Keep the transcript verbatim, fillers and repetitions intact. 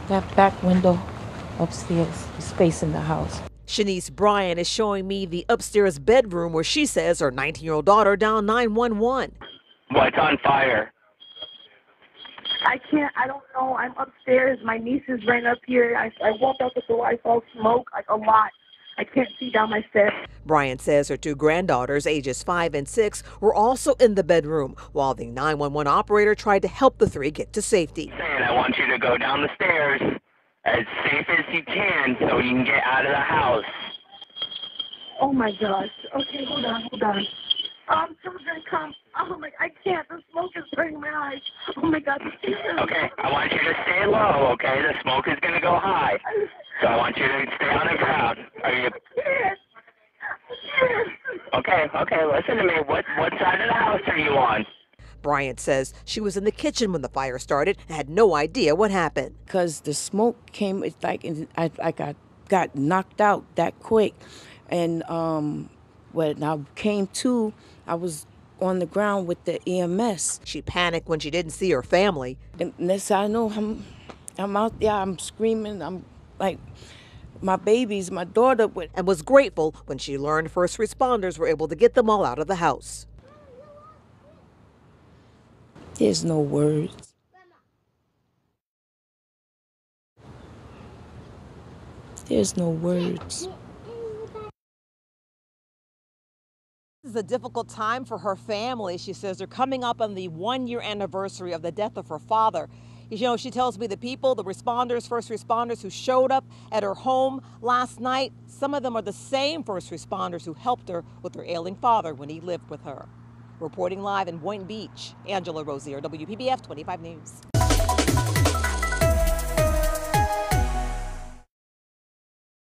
That back window upstairs is facing the house. Shanice Bryan is showing me the upstairs bedroom where she says her nineteen-year-old daughter dialed nine one one. What's on fire? I can't, I don't know. I'm upstairs. My niece is right up here. I, I walked out the door. I saw smoke, like a lot. I can't see down my stairs. Bryan says her two granddaughters, ages five and six, were also in the bedroom while the nine one one operator tried to help the three get to safety. Saying I want you to go down the stairs as safe as you can so you can get out of the house. Oh my gosh. Okay, hold on, hold on. Um, someone's gonna come. Oh my, I can't. The smoke is burning my eyes. Oh my God. Okay, I want you to stay low, okay? The smoke is gonna go high. So I want you to stay on the ground. Are you? Yes. Yes. Okay, okay, listen to me. What what side of the house are you on? Bryan says she was in the kitchen when the fire started and had no idea what happened. Because the smoke came, it's like I, I got, got knocked out that quick. And um, when I came to, I was on the ground with the E M S. She panicked when she didn't see her family. And next I know, I'm, I'm out there, I'm screaming, I'm like, my babies, my daughter. With and was grateful when she learned first responders were able to get them all out of the house. There's no words. There's no words. This is a difficult time for her family. She says they're coming up on the one-year anniversary of the death of her father. You know, she tells me the people, the responders, first responders who showed up at her home last night, some of them are the same first responders who helped her with her ailing father when he lived with her. Reporting live in Boynton Beach, Angela Rozier, W P B F twenty-five News.